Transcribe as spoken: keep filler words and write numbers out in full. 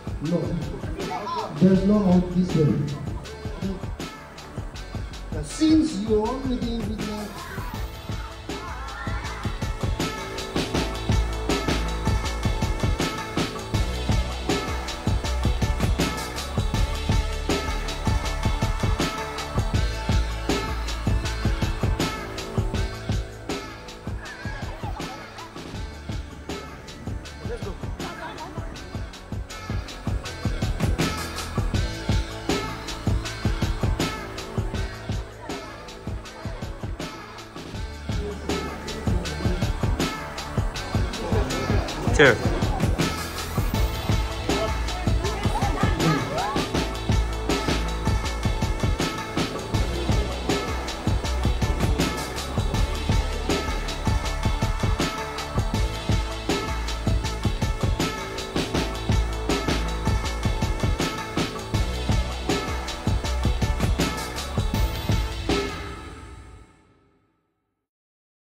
No, there's no out this way. Now, since you already with that. Sure.